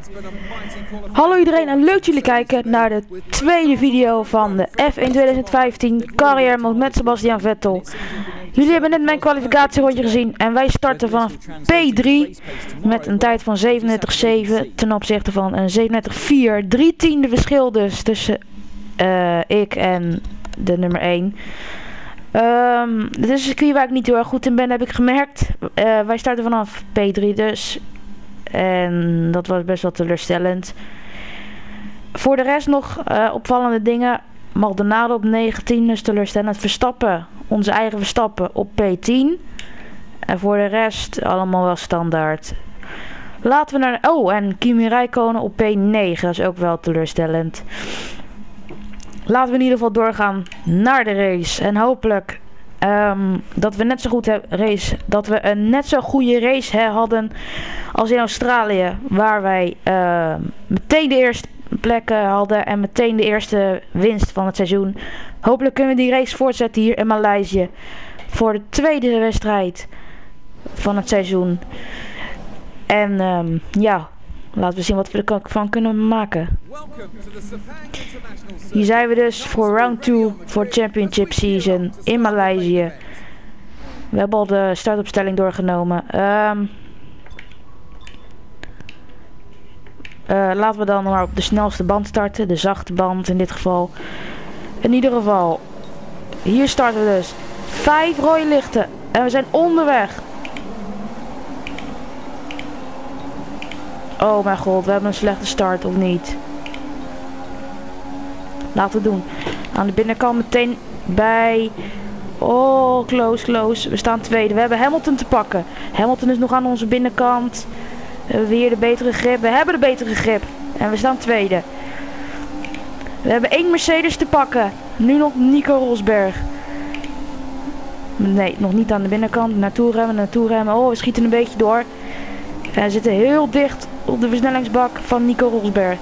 Hallo iedereen en leuk dat jullie kijken naar de tweede video van de F1 2015 Carrière Mode met Sebastian Vettel. Jullie hebben net mijn kwalificatierondje gezien en wij starten vanaf P3 met een tijd van 37,7 ten opzichte van een 37,4. 3 tiende verschil dus tussen ik en de nummer 1. Dit is een circuit waar ik niet heel erg goed in ben, heb ik gemerkt. Wij starten vanaf P3 dus. En dat was best wel teleurstellend. Voor de rest nog opvallende dingen. Maldonado op 19 is teleurstellend. Verstappen, onze eigen Verstappen op P10. En voor de rest allemaal wel standaard. Laten we naar... Oh, en Kimi Räikkönen op P9. Dat is ook wel teleurstellend. Laten we in ieder geval doorgaan naar de race. En hopelijk dat we net zo goed dat we een net zo goede race hadden als in Australië. Waar wij meteen de eerste plek hadden en meteen de eerste winst van het seizoen. Hopelijk kunnen we die race voortzetten hier in Maleisië. Voor de tweede wedstrijd van het seizoen. En ja, laten we zien wat we ervan kunnen maken. Hier zijn we dus voor round 2 voor Championship Season in Maleisië. We hebben al de startopstelling doorgenomen. Laten we dan maar op de snelste band starten. De zachte band in dit geval. In ieder geval, hier starten we dus. 5 rode lichten. En we zijn onderweg. Oh mijn god, we hebben een slechte start of niet? Laten we het doen. Aan de binnenkant meteen bij... Oh, close. We staan tweede. We hebben Hamilton te pakken. Hamilton is nog aan onze binnenkant. We hebben weer de betere grip. We hebben de betere grip. En we staan tweede. We hebben 1 Mercedes te pakken. Nu nog Nico Rosberg. Nee, nog niet aan de binnenkant. Naartoe remmen. Oh, we schieten een beetje door. En we zitten heel dicht op de versnellingsbak van Nico Rosberg.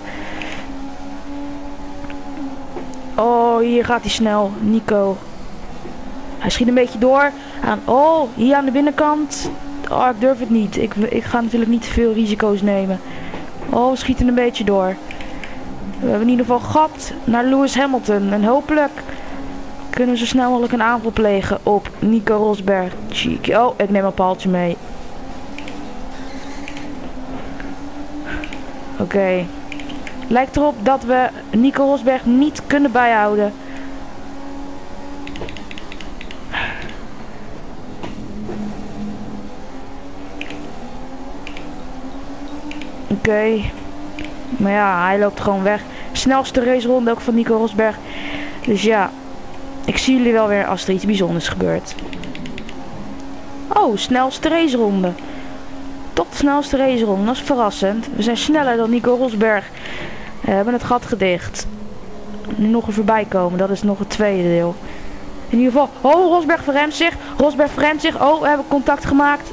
Oh, hier gaat hij snel. Nico. Hij schiet een beetje door. Oh, hier aan de binnenkant. Oh, ik durf het niet. Ik ga natuurlijk niet te veel risico's nemen. Oh, we schieten een beetje door. We hebben in ieder geval gat naar Lewis Hamilton. En hopelijk kunnen we zo snel mogelijk een aanval plegen op Nico Rosberg. Cheeky. Oh, ik neem een paaltje mee. Oké. Lijkt erop dat we Nico Rosberg niet kunnen bijhouden. Oké. Maar ja, hij loopt gewoon weg. Snelste raceronde ook van Nico Rosberg. Dus ja, ik zie jullie wel weer als er iets bijzonders gebeurt. Oh, snelste raceronde. Tot de snelste raceronde, dat is verrassend. We zijn sneller dan Nico Rosberg. We hebben het gat gedicht. Nu nog een voorbij komen, dat is nog het tweede deel. In ieder geval, oh, Rosberg verremt zich. Oh, we hebben contact gemaakt.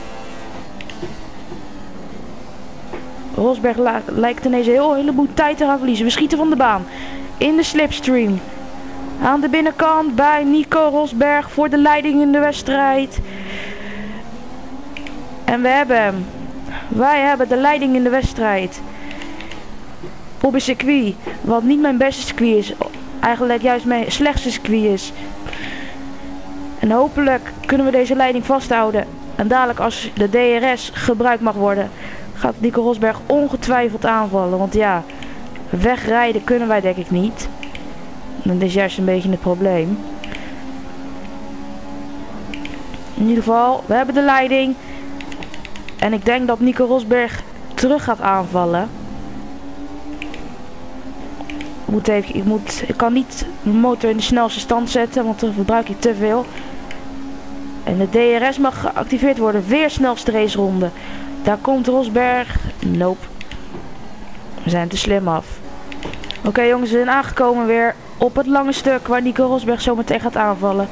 Rosberg lijkt ineens een heleboel tijd te gaan verliezen. We schieten van de baan. In de slipstream. Aan de binnenkant bij Nico Rosberg voor de leiding in de wedstrijd. En we hebben hem. Wij hebben de leiding in de wedstrijd. Op een circuit. Wat niet mijn beste circuit is. Eigenlijk juist mijn slechtste circuit is. En hopelijk kunnen we deze leiding vasthouden. En dadelijk als de DRS gebruikt mag worden, gaat Nico Rosberg ongetwijfeld aanvallen. Want ja, wegrijden kunnen wij denk ik niet. Dat is juist een beetje het probleem. In ieder geval, we hebben de leiding. En ik denk dat Nico Rosberg terug gaat aanvallen. Ik kan niet mijn motor in de snelste stand zetten, want dan verbruik ik te veel. En de DRS mag geactiveerd worden. Weer snelste raceronde. Daar komt Rosberg. Nope. We zijn te slim af. Oké jongens, we zijn aangekomen weer op het lange stuk waar Nico Rosberg zo meteen gaat aanvallen.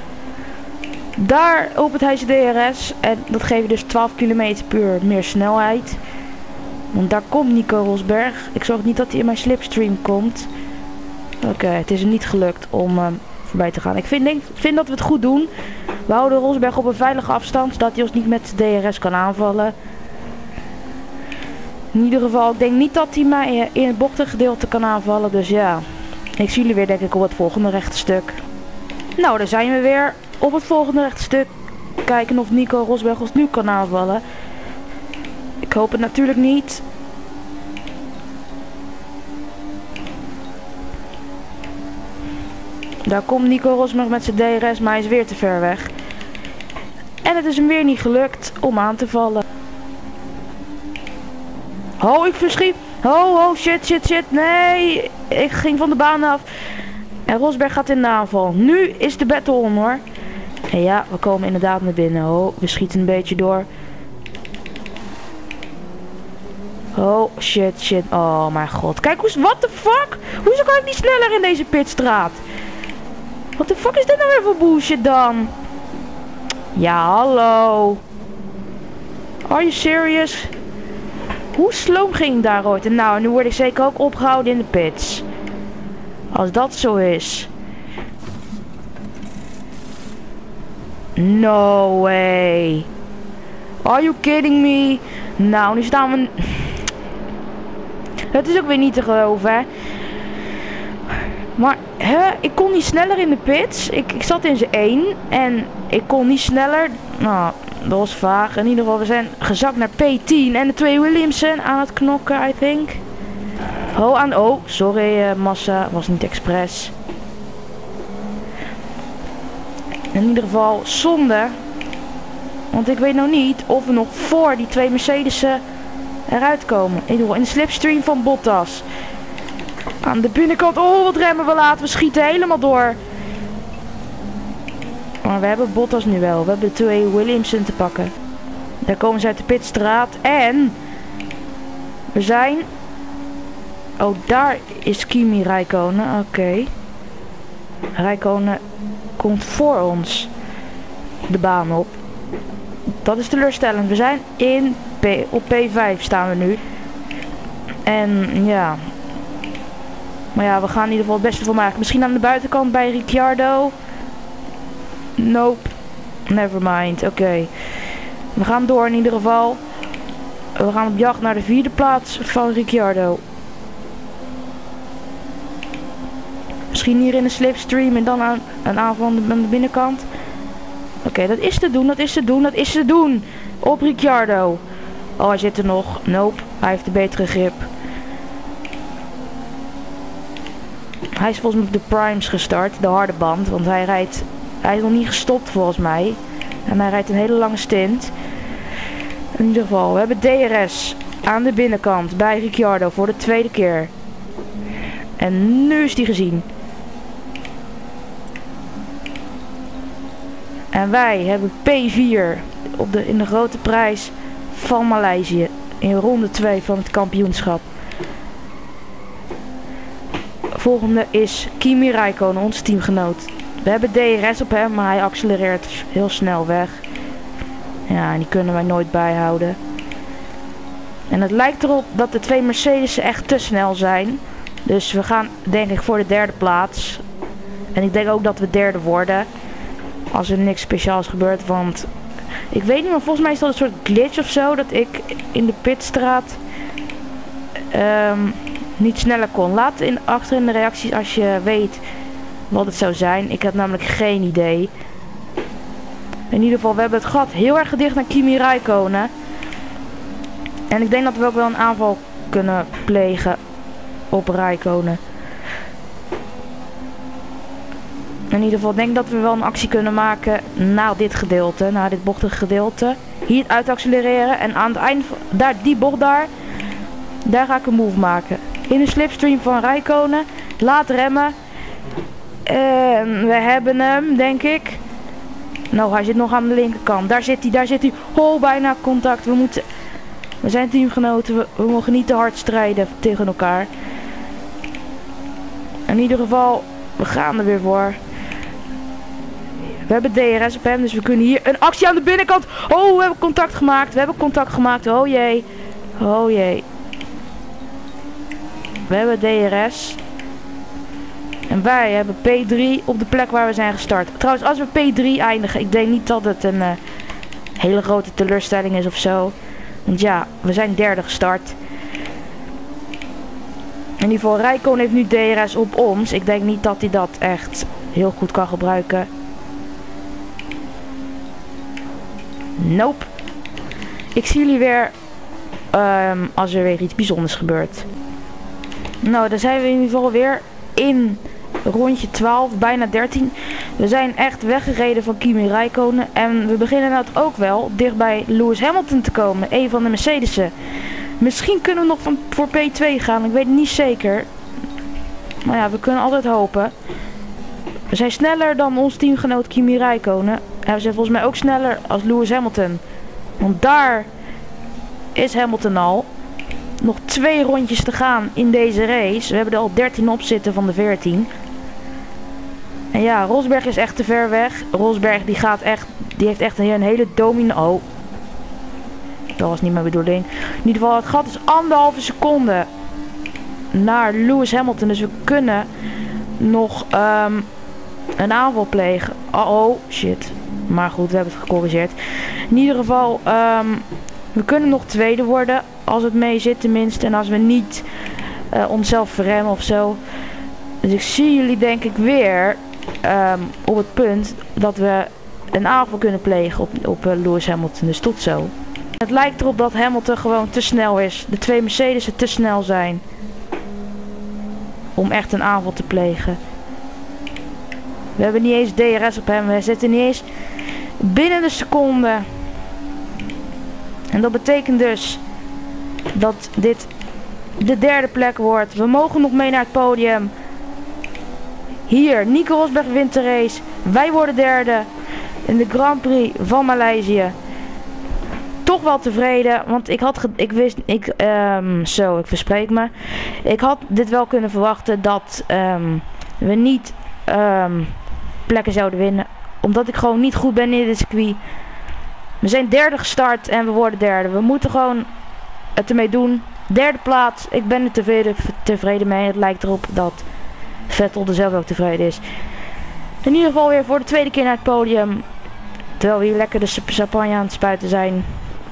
Daar opent hij zijn DRS en dat geeft dus 12 km/h meer snelheid. Want daar komt Nico Rosberg. Ik zorg niet dat hij in mijn slipstream komt. Oké, het is hem niet gelukt om voorbij te gaan. Ik vind dat we het goed doen. We houden Rosberg op een veilige afstand, zodat hij ons niet met de DRS kan aanvallen. In ieder geval, ik denk niet dat hij mij in het bochtengedeelte kan aanvallen. Dus ja, ik zie jullie weer denk ik op het volgende rechtstuk. Nou, daar zijn we weer op het volgende rechtstuk. Kijken of Nico Rosberg ons nu kan aanvallen. Ik hoop het natuurlijk niet. Daar komt Nico Rosberg met zijn DRS, maar hij is weer te ver weg. En het is hem weer niet gelukt om aan te vallen. Oh, ik verschiet. Oh, shit. Nee, ik ging van de baan af. En Rosberg gaat in de aanval. Nu is de battle on hoor. En ja, we komen inderdaad naar binnen. Oh, we schieten een beetje door. Oh, shit. Oh mijn god. Kijk, what the fuck? Hoezo kan ik niet sneller in deze pitstraat? What the fuck is dit nou weer voor bullshit dan? Ja, hallo. Are you serious? Hoe sloom ging daar ooit? En nou, nu word ik zeker ook opgehouden in de pits. Als dat zo is. No way. Are you kidding me? Nou, nu staan we... Het is ook weer niet te geloven, hè. Maar, ik kon niet sneller in de pits. Ik zat in z'n 1 en ik kon niet sneller. Nou, dat was vaag. In ieder geval, we zijn gezakt naar P10 en de 2 Williamson aan het knokken, I think. Oh, sorry Massa, was niet expres. In ieder geval, zonde. Want ik weet nou niet of we nog voor die 2 Mercedes'en eruit komen. In ieder geval, in de slipstream van Bottas. Aan de binnenkant, oh wat remmen we laten, we schieten helemaal door. Maar we hebben Bottas nu wel, we hebben de 2 Williamson te pakken. Daar komen ze uit de pitstraat en we zijn... Oh, daar is Kimi Räikkönen, oké. Räikkönen komt voor ons de baan op. Dat is teleurstellend, we zijn op P5 staan we nu. En ja... Maar ja, we gaan in ieder geval het beste van maken. Misschien aan de buitenkant bij Ricciardo. Nope. Nevermind. Oké. We gaan door in ieder geval. We gaan op jacht naar de 4e plaats van Ricciardo. Misschien hier in de slipstream en dan aan een aanval aan de binnenkant. Oké, dat is te doen. Op Ricciardo. Oh, hij zit er nog. Nope. Hij heeft de betere grip. Hij is volgens mij op de primes gestart, de harde band, want hij is nog niet gestopt volgens mij. En hij rijdt een hele lange stint. In ieder geval, we hebben DRS aan de binnenkant bij Ricciardo voor de 2e keer. En nu is die gezien. En wij hebben P4 in de grote prijs van Maleisië in ronde 2 van het kampioenschap. Volgende is Kimi Räikkönen, onze teamgenoot. We hebben DRS op hem, maar hij accelereert heel snel weg. Ja, en die kunnen wij nooit bijhouden. En het lijkt erop dat de 2 Mercedes echt te snel zijn. Dus we gaan denk ik voor de 3e plaats. En ik denk ook dat we 3e worden. Als er niks speciaals gebeurt, want... Ik weet niet, maar volgens mij is dat een soort glitch of zo. Dat ik in de pitstraat... niet sneller kon. Laat achter in de reacties als je weet wat het zou zijn. Ik heb namelijk geen idee. In ieder geval, we hebben het gat heel erg gedicht naar Kimi Räikkönen. En ik denk dat we ook wel een aanval kunnen plegen op Räikkönen. In ieder geval, denk ik dat we wel een actie kunnen maken na dit gedeelte, na dit bochtige gedeelte. Hier uit accelereren en aan het einde, daar, die bocht daar ga ik een move maken. In de slipstream van Räikkönen. Laat remmen. En we hebben hem, denk ik. Nou, hij zit nog aan de linkerkant. Daar zit hij. Oh, bijna contact. We zijn teamgenoten. We mogen niet te hard strijden tegen elkaar. In ieder geval, we gaan er weer voor. We hebben DRS op hem, dus we kunnen hier een actie aan de binnenkant. Oh, we hebben contact gemaakt. Oh jee. We hebben DRS. En wij hebben P3 op de plek waar we zijn gestart. Trouwens, als we P3 eindigen, ik denk niet dat het een hele grote teleurstelling is of zo. Want ja, we zijn 3e gestart. In ieder geval, Räikkönen heeft nu DRS op ons. Ik denk niet dat hij dat echt heel goed kan gebruiken. Nope. Ik zie jullie weer als er weer iets bijzonders gebeurt. Nou, dan zijn we in ieder geval weer in rondje 12, bijna 13. We zijn echt weggereden van Kimi Räikkönen. En we beginnen nou ook wel dicht bij Lewis Hamilton te komen. Een van de Mercedes'en. Misschien kunnen we nog voor P2 gaan. Ik weet het niet zeker. Maar ja, we kunnen altijd hopen. We zijn sneller dan ons teamgenoot Kimi Räikkönen. En we zijn volgens mij ook sneller als Lewis Hamilton. Want daar is Hamilton al. Nog 2 rondjes te gaan in deze race. We hebben er al 13 op zitten van de 14. En ja, Rosberg is echt te ver weg. Rosberg die heeft echt een hele domino. Oh. Dat was niet mijn bedoeling. In ieder geval, het gat is 1,5 seconde naar Lewis Hamilton. Dus we kunnen nog een aanval plegen. Oh, shit. Maar goed, we hebben het gecorrigeerd. In ieder geval, we kunnen nog tweede worden. Als het mee zit tenminste. En als we niet onszelf verremmen of zo. Dus ik zie jullie denk ik weer op het punt dat we een aanval kunnen plegen op Lewis Hamilton. Dus tot zo. Het lijkt erop dat Hamilton gewoon te snel is. De 2 Mercedes'en te snel zijn. Om echt een aanval te plegen. We hebben niet eens DRS op hem. We zitten niet eens binnen de seconde. En dat betekent dus dat dit de 3e plek wordt. We mogen nog mee naar het podium. Hier, Nico Rosberg wint de race. Wij worden 3e in de Grand Prix van Maleisië. Toch wel tevreden, want ik verspreek me. Ik had dit wel kunnen verwachten dat we niet plekken zouden winnen. Omdat ik gewoon niet goed ben in dit circuit. We zijn 3e gestart en we worden 3e. We moeten gewoon het ermee doen. 3e plaats. Ik ben er tevreden mee. Het lijkt erop dat Vettel er zelf ook tevreden is. In ieder geval weer voor de 2e keer naar het podium. Terwijl we hier lekker de champagne aan het spuiten zijn.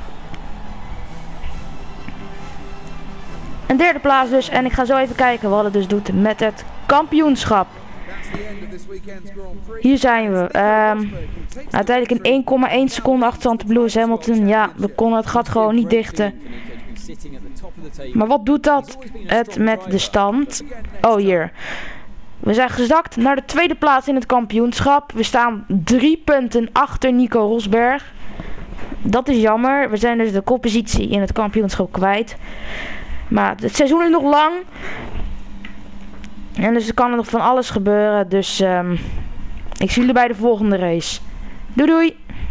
Een 3e plaats dus. En ik ga zo even kijken wat het dus doet met het kampioenschap. Hier zijn we. Uiteindelijk in 1,1 seconde achterstand op Lewis Hamilton. Ja, we konden het gat gewoon niet dichten. Maar wat doet dat het met de stand? Oh, hier. We zijn gezakt naar de 2e plaats in het kampioenschap. We staan 3 punten achter Nico Rosberg. Dat is jammer. We zijn dus de koppositie in het kampioenschap kwijt. Maar het seizoen is nog lang. En dus er kan er nog van alles gebeuren. Dus ik zie jullie bij de volgende race. Doei doei!